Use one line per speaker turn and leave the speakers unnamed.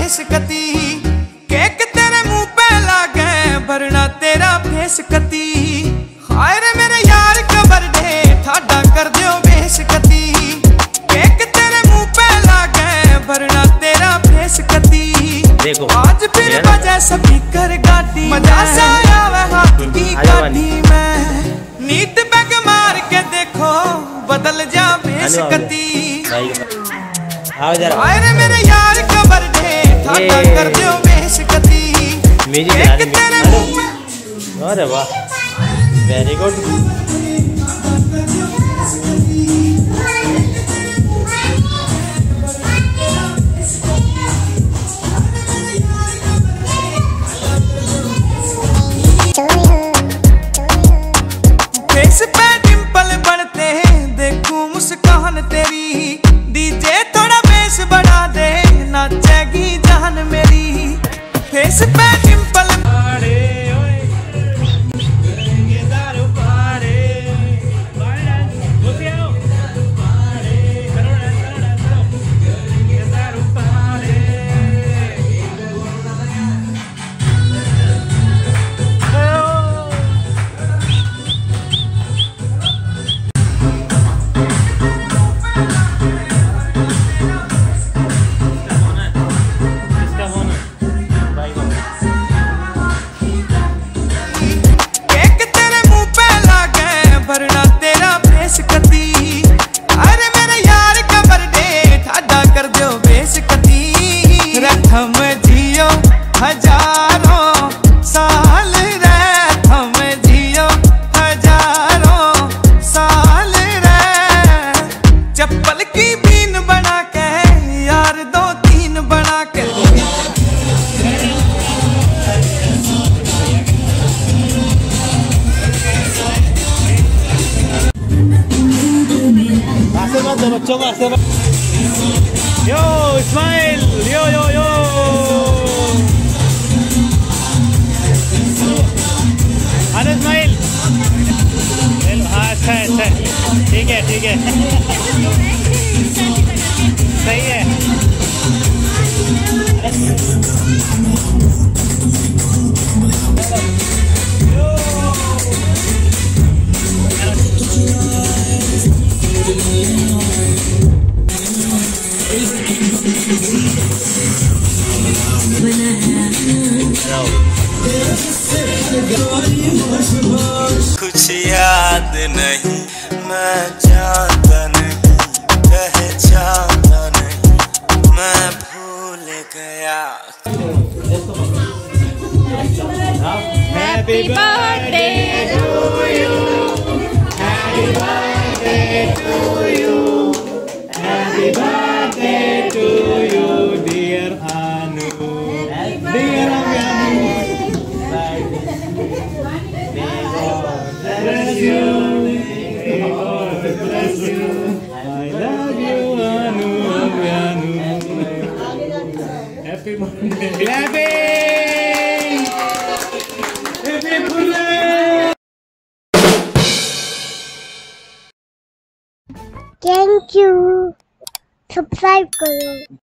बेसकती, cake तेरे मुंह पे लागे भरना तेरा बेसकती। हाय रे मेरे यार का बर्थडे ठाडा कर दियो बेसकती, केक तेरे मुंह पे लागे भरना तेरा बेसकती। आज फिर बजा स्पीकर गाड़ी, मजा सा आवे हाथ की गाड़ी में। नीट बैग मार के देखो बदल जा बेसकती। हाय रे मेरे यार का बर्थडे ठाडा कर दियो बेसकती, केक तेरे मुंह में।
अरे वाह, वेरी गुड।
फेस पे डिंपल बढ़ते देखूं मुस्कान तेरी, डीजे थोड़ा बेस बढ़ा दे नाचेगी जान मेरी। फेस पे डिंपल भरना तेरा बेसकती। अरे मेरे यार का बर्थडे ठाडा कर दो बेसकती। रथम जियो हजारों साल, रथम जियो हजारों साल रे। चप्पल की बीन बना के यार दो तीन बना के।
बच्चों का यो स्माइल, यो यो यो। अरे स्माइल, हाँ अच्छा है, अच्छा है, ठीक है ठीक है, सही है।
कुछ याद नहीं, मैं जानता नहीं, पहचानता नहीं, मैं भूल गया।
Happy birthday to you, happy birthday to you,
Happy birthday to you, dear Anu, dear Anu. Bless you, God bless you. I love you, Anu, Anu. Happy birthday. Clapping. Happy birthday.
Thank you. Subscribe करो।